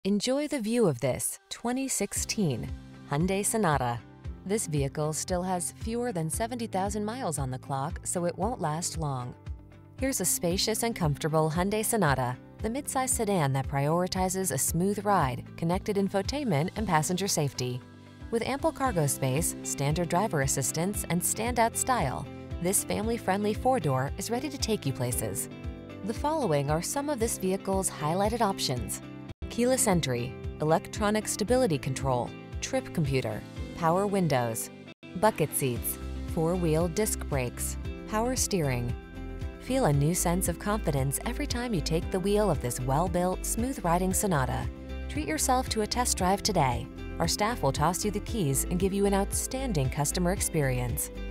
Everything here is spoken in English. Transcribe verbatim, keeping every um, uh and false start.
Enjoy the view of this twenty sixteen Hyundai Sonata. This vehicle still has fewer than seventy thousand miles on the clock, so it won't last long. Here's a spacious and comfortable Hyundai Sonata, the midsize sedan that prioritizes a smooth ride, connected infotainment, and passenger safety. With ample cargo space, standard driver assistance, and standout style, this family-friendly four-door is ready to take you places. The following are some of this vehicle's highlighted options: keyless entry, electronic stability control, trip computer, power windows, bucket seats, four-wheel disc brakes, power steering. Feel a new sense of confidence every time you take the wheel of this well-built, smooth-riding Sonata. Treat yourself to a test drive today. Our staff will toss you the keys and give you an outstanding customer experience.